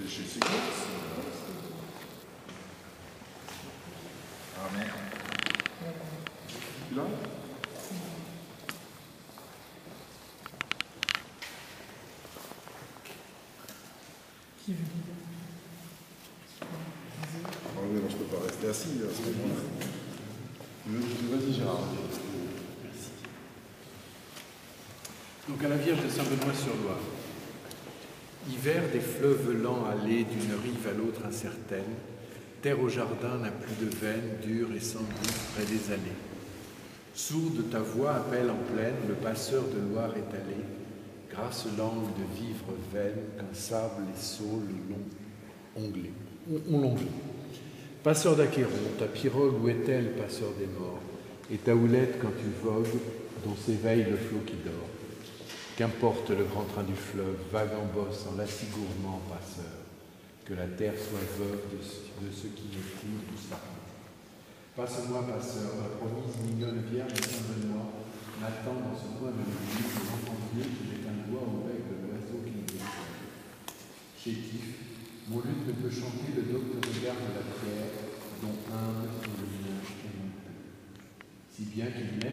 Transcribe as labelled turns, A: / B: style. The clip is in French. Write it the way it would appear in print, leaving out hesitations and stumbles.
A: chez Séquence. Amen. Tu l'as?
B: Qui veut dire?
A: Oh oui, moi je peux pas rester assis à ce moment-là. Vas-y Gérard.
C: Merci. Donc à la Vierge de Saint-Benoît-sur-Loire. Hiver des fleuves lents allés d'une rive à l'autre incertaine, terre au jardin n'a plus de veine, dure et sans goût près des allées. Sourde ta voix appelle en plaine le passeur de Loire étalé, grâce langue de vivre vaine qu'un sable et saule ont longé. Passeur d'Achéron, ta pirogue où est-elle, passeur des morts, et ta houlette quand tu vogues, dont s'éveille le flot qui dort. Qu'importe le grand train du fleuve, vague en bosse, en lacis gourmand, passeur, que la terre soit veuve de ce qui n'est plus du sarment. Passe-moi, passeur, ma promise mignonne vierge de Saint-Benoît m'attend dans ce coin de l'église, l'enfant Dieu qui met un doigt au bec de l'oiseau qui nous déchire. Chétif, mon luth ne peut chanter le docte regard de la pierre, dont humble sont le linge et mon peu. Si bien qu'il met